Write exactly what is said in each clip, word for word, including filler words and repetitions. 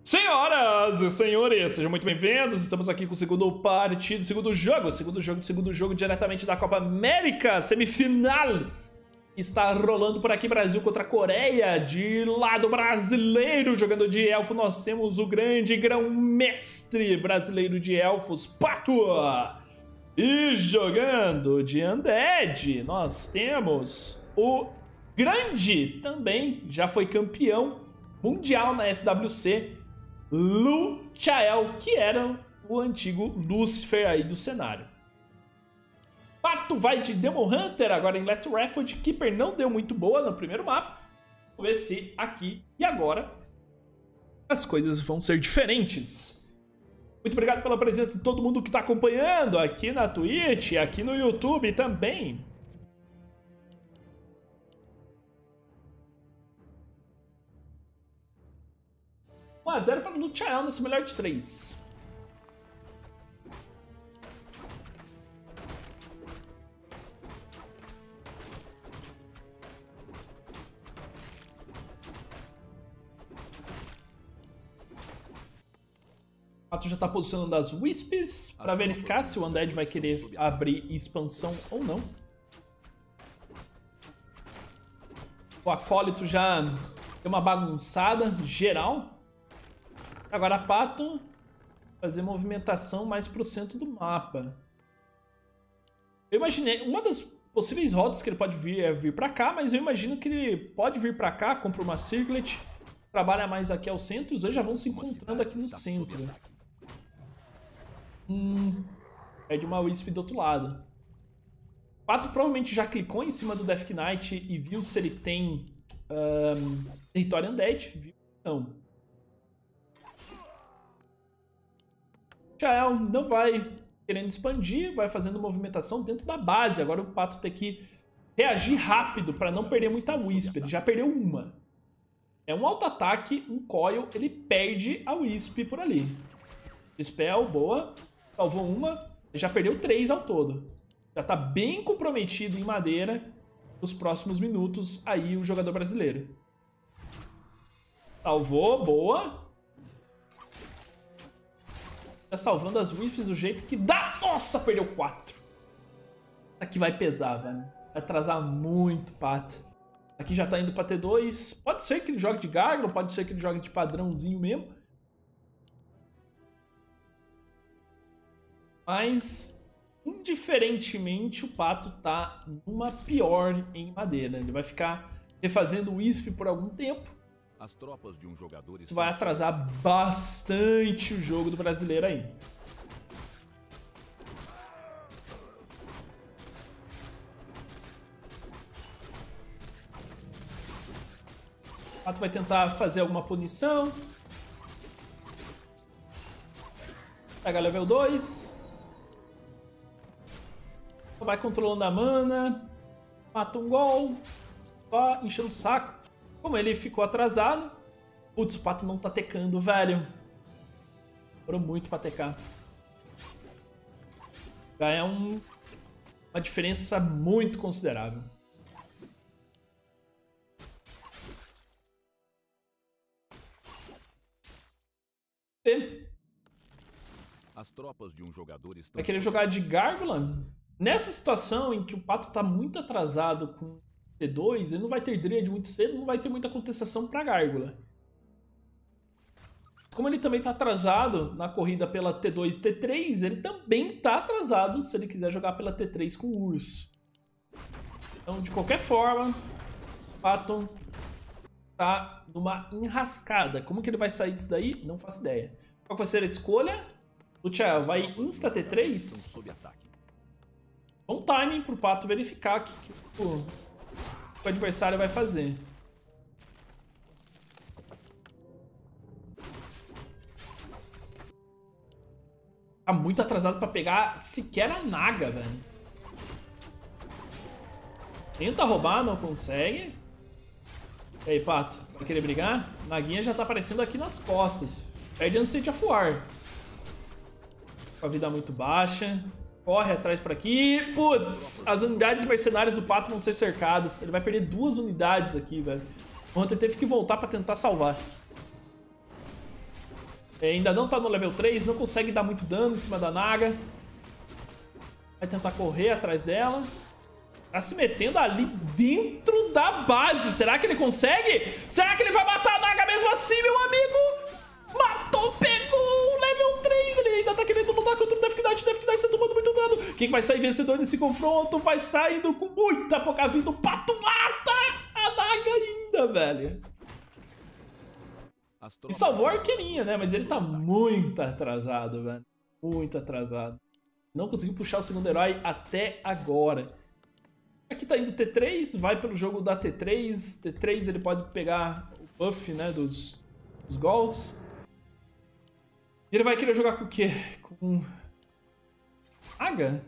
Senhoras e senhores, sejam muito bem-vindos. Estamos aqui com o segundo partido, segundo jogo, segundo jogo, segundo jogo diretamente da Copa América, semifinal. Está rolando por aqui, Brasil contra a Coreia. De lado brasileiro, jogando de elfo, nós temos o grande grão-mestre brasileiro de elfos, Pato. E jogando de undead, nós temos o grande, também já foi campeão mundial na S W C, Luchael, que era o antigo Lucifer aí do cenário. Pato vai de Demon Hunter agora em Last Refuge. Keeper não deu muito boa no primeiro mapa. Vamos ver se aqui e agora as coisas vão ser diferentes. Muito obrigado pela presença de todo mundo que está acompanhando aqui na Twitch, aqui no YouTube também. um a zero para o Luchael nesse melhor de três. O Pato já está posicionando as Wisps para verificar se o Undead vai querer abrir expansão ou não. O Acólito já deu uma bagunçada geral. Agora, Pato fazer movimentação mais pro centro do mapa. Eu imaginei, uma das possíveis rotas que ele pode vir é vir pra cá, mas eu imagino que ele pode vir pra cá, compra uma Circlet, trabalha mais aqui ao centro, os dois já vão se encontrando aqui no centro. Hum, perde uma Wisp do outro lado. O Pato provavelmente já clicou em cima do Death Knight e viu se ele tem um, território Undead. Viu? Não. Luchael não vai querendo expandir, vai fazendo movimentação dentro da base. Agora o Pato tem que reagir rápido para não perder muita Wisp. Ele já perdeu uma. É um auto-ataque, um coil, ele perde a Wisp por ali. Dispel, boa. Salvou uma, ele já perdeu três ao todo. Já está bem comprometido em madeira nos próximos minutos aí o jogador brasileiro. Salvou, boa. Tá salvando as Wisps do jeito que dá. Nossa, perdeu quatro. Isso aqui vai pesar, velho. Vai atrasar muito, Pato. Aqui já tá indo pra T dois. Pode ser que ele jogue de Gargoyle, pode ser que ele jogue de padrãozinho mesmo. Mas, indiferentemente, o Pato tá numa pior em madeira. Ele vai ficar refazendo o Wisp por algum tempo. As tropas de um jogador Isso vai atrasar bastante o jogo do brasileiro aí. O Pato vai tentar fazer alguma punição. Pega level dois. Vai controlando a mana. Mata um gol. Só enchendo o saco. Como ele ficou atrasado. Putz, o Pato não tá tecando, velho. Demorou muito pra tecar. Já é um, uma diferença muito considerável. E As tropas de um jogador estão vai querer jogar de Gárgula? Nessa situação em que o Pato tá muito atrasado com T dois, ele não vai ter Dryad muito cedo, não vai ter muita contestação para Gárgula. Como ele também está atrasado na corrida pela T dois e T três, ele também está atrasado se ele quiser jogar pela T três com o Urso. Então, de qualquer forma, o Pato tá numa enrascada. Como que ele vai sair disso daí? Não faço ideia. Qual vai ser a escolha? O Luchael vai insta T três? Bom timing para o Pato verificar o que, que o... o adversário vai fazer. Tá muito atrasado pra pegar sequer a Naga, velho. Tenta roubar, não consegue. E aí, Pato, vai querer brigar? Naguinha já tá aparecendo aqui nas costas. Perde Ancient of War. Com a vida muito baixa. Corre atrás por aqui. Putz, as unidades mercenárias do Pato vão ser cercadas. Ele vai perder duas unidades aqui, velho. O Hunter teve que voltar pra tentar salvar. É, ainda não tá no level três, não consegue dar muito dano em cima da Naga. Vai tentar correr atrás dela. Tá se metendo ali dentro da base. Será que ele consegue? Será que ele vai matar a Naga mesmo assim, meu amigo? Matou, pegou o level três. Ele ainda tá querendo lutar contra o Death Knight. O Death Knight tá tomando muito dano. Quem vai sair vencedor nesse confronto? Vai saindo com muita pouca vida. O Pato mata a Naga ainda, velho. E salvou a arqueirinha, né? Mas ele tá muito atrasado, velho. Muito atrasado. Não conseguiu puxar o segundo herói até agora. Aqui tá indo T três, vai pelo jogo da T três. T três ele pode pegar o buff, né, dos, dos gols. E ele vai querer jogar com o quê? Com... Naga?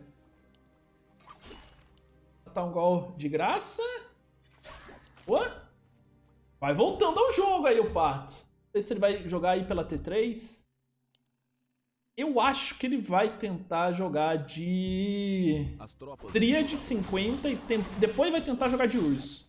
Tá um gol de graça. Ué? Vai voltando ao jogo aí o Pato. Não sei se ele vai jogar aí pela T três. Eu acho que ele vai tentar jogar de Tríade cinquenta e tem... depois vai tentar jogar de Urso.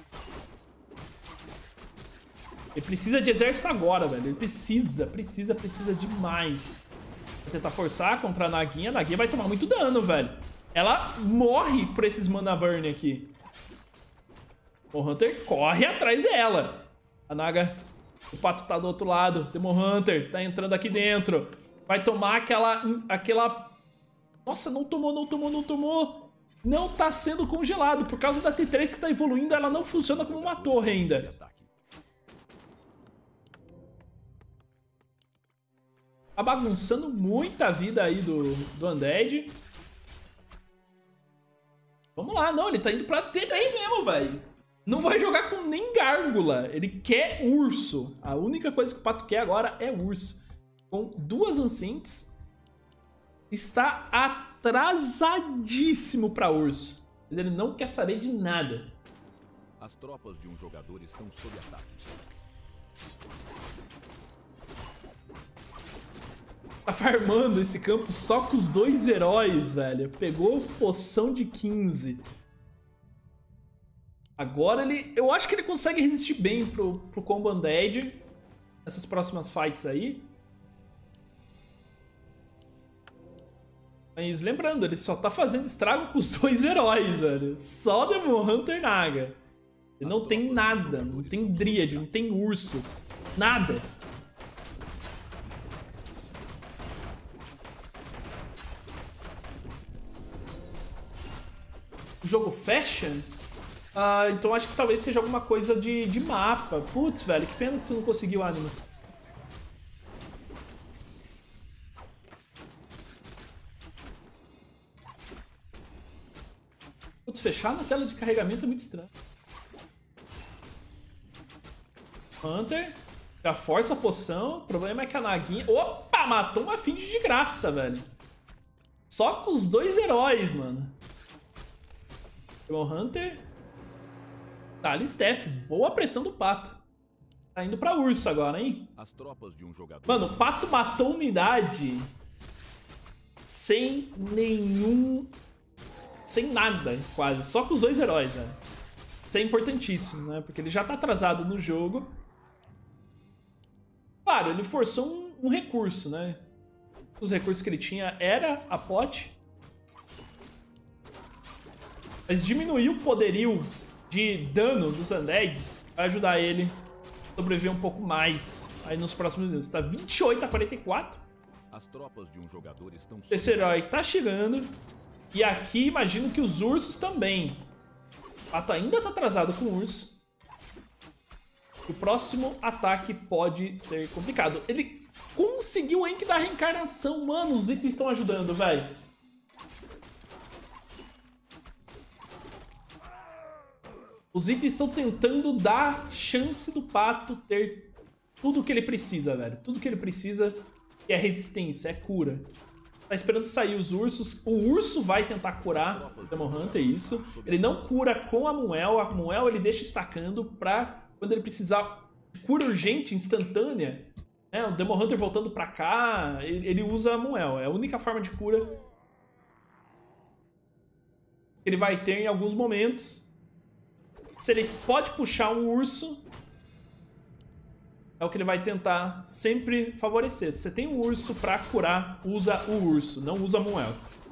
Ele precisa de exército agora, velho. Ele precisa, precisa, precisa demais. Vai tentar forçar contra a Naguinha. A Naguinha vai tomar muito dano, velho. Ela morre por esses mana burn aqui. O Hunter corre atrás dela. A Naga... O Pato tá do outro lado. Demon Hunter tá entrando aqui dentro. Vai tomar aquela... aquela... Nossa, não tomou, não tomou, não tomou. Não tá sendo congelado. Por causa da T três que tá evoluindo, ela não funciona como uma torre ainda. Tá bagunçando muita vida aí do, do Undead. Vamos lá, não, ele tá indo pra T três mesmo, velho. Não vai jogar com nem gárgula. Ele quer urso. A única coisa que o Pato quer agora é urso. Com duas Ancients. Está atrasadíssimo pra urso. Mas ele não quer saber de nada. As tropas de um jogador estão sob ataque. Tá farmando esse campo só com os dois heróis, velho. Pegou poção de quinze. Agora ele... Eu acho que ele consegue resistir bem pro, pro combo Undead. Nessas próximas fights aí. Mas lembrando, ele só tá fazendo estrago com os dois heróis, velho. Só Demon Hunter Naga. Ele não tem nada. Não tem Dríade, não tem Urso. Nada. O jogo fecha? Ah, então acho que talvez seja alguma coisa de, de mapa. Putz, velho, que pena que você não conseguiu, Animus. Putz, fechar na tela de carregamento é muito estranho. Hunter. Já força a poção. O problema é que a Naguinha... Opa, matou uma Find de graça, velho. Só com os dois heróis, mano. Demon Hunter. Tá ali, Steph. Boa pressão do Pato. Tá indo pra Urso agora, hein? As tropas de um jogador... Mano, o Pato matou unidade sem nenhum... Sem nada, quase. Só com os dois heróis, velho. Isso é importantíssimo, né? Porque ele já tá atrasado no jogo. Claro, ele forçou um, um recurso, né? Os recursos que ele tinha era a pote. Mas diminuir o poderio de dano dos Undeads vai ajudar ele a sobreviver um pouco mais aí nos próximos minutos. Tá vinte e oito a quarenta e quatro. As tropas de um jogador estão... Esse herói tá chegando. E aqui imagino que os ursos também. O Pato ainda tá atrasado com o urso. O próximo ataque pode ser complicado. Ele conseguiu o Enk da reencarnação. Mano, os itens estão ajudando, velho. Os itens estão tentando dar chance do Pato ter tudo o que ele precisa, velho. Tudo que ele precisa é resistência, é cura. Tá esperando sair os ursos. O urso vai tentar curar o Demon Hunter, isso. Ele não cura com a Muel. A Muel ele deixa estacando pra quando ele precisar de cura urgente, instantânea. É, o Demon Hunter voltando pra cá, ele, ele usa a Muel. É a única forma de cura que ele vai ter em alguns momentos. Se ele pode puxar um urso, é o que ele vai tentar sempre favorecer. Se você tem um urso pra curar, usa o urso, não usa a Moel.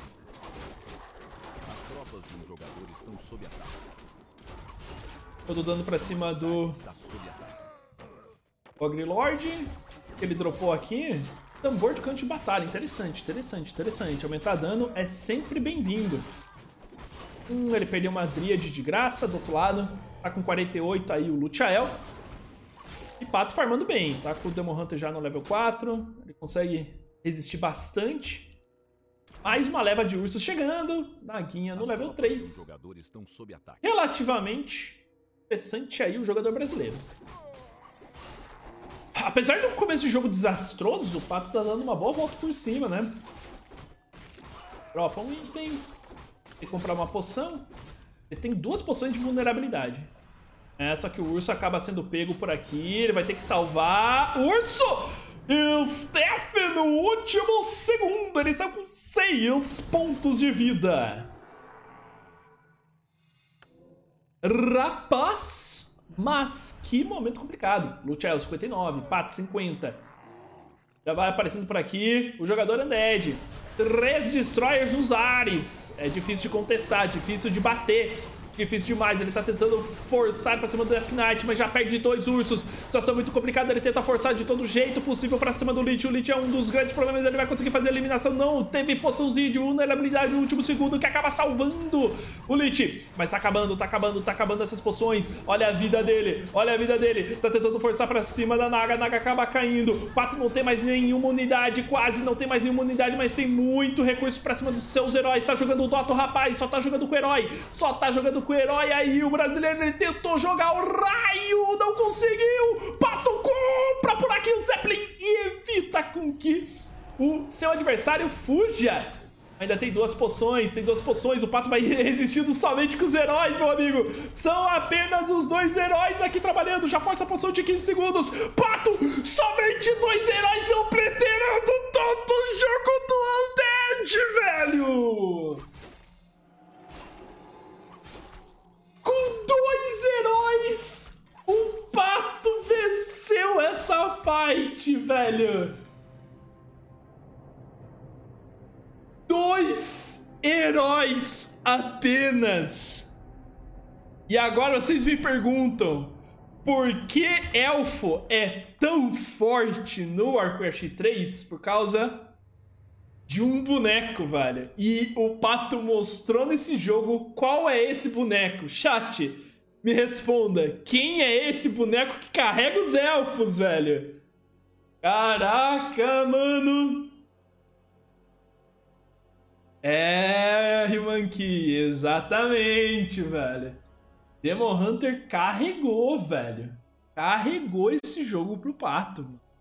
As tropas de um jogador estão sob ataque. Todo dano pra cima do Está sob ataque. Ogre-Lord, que ele dropou aqui. Tambor de canto de batalha, interessante, interessante, interessante. Aumentar dano é sempre bem-vindo. Hum, ele perdeu uma Dríade de graça, do outro lado. Tá com quarenta e oito aí o Luchael. E Pato farmando bem, tá com o Demon Hunter já no level quatro. Ele consegue resistir bastante. Mais uma leva de ursos chegando. Naguinha no level três. Os jogadores estão sob ataque. Relativamente interessante aí o jogador brasileiro. Apesar do começo de jogo desastroso, o Pato tá dando uma boa volta por cima, né? Dropa um item. Tem que comprar uma poção. Ele tem duas poções de vulnerabilidade. É, só que o urso acaba sendo pego por aqui. Ele vai ter que salvar. Urso! E Steph no último segundo. Ele saiu com seis pontos de vida. Rapaz! Mas que momento complicado. Luchael cinquenta e nove, Pato cinquenta. Já vai aparecendo por aqui o jogador Undead. Três Destroyers nos ares. É difícil de contestar, difícil de bater. Difícil demais, ele tá tentando forçar pra cima do Death Knight, mas já perde dois ursos. Situação muito complicada, ele tenta forçar de todo jeito possível pra cima do Lich. O Lich é um dos grandes problemas, ele vai conseguir fazer a eliminação. Não, teve poçãozinha de vulnerabilidade no último segundo que acaba salvando o Lich. Mas tá acabando, tá acabando, tá acabando essas poções. Olha a vida dele, olha a vida dele. Tá tentando forçar pra cima da Naga, a Naga acaba caindo. O Pato não tem mais nenhuma unidade, quase não tem mais nenhuma unidade, mas tem muito recurso pra cima dos seus heróis. Tá jogando o Dotto, rapaz, só tá jogando com o herói, só tá jogando com o herói. Aí o brasileiro, ele tentou jogar o raio, não conseguiu. Pato compra por aqui o Zeppelin e evita com que o seu adversário fuja. Ainda tem duas poções, tem duas poções. O Pato vai resistindo somente com os heróis, meu amigo. São apenas os dois heróis aqui trabalhando. Já força a poção de quinze segundos. Pato, somente dois heróis são preterando todo o jogo do Undead, velho. Com dois heróis, o Pato venceu essa fight, velho. Dois heróis apenas. E agora vocês me perguntam, por que Elfo é tão forte no Warcraft três? Por causa de um boneco, velho. E o Pato mostrou nesse jogo qual é esse boneco. Chat, me responda. Quem é esse boneco que carrega os elfos, velho? Caraca, mano. É, Humanki, exatamente, velho. Demon Hunter carregou, velho. Carregou esse jogo pro Pato, mano.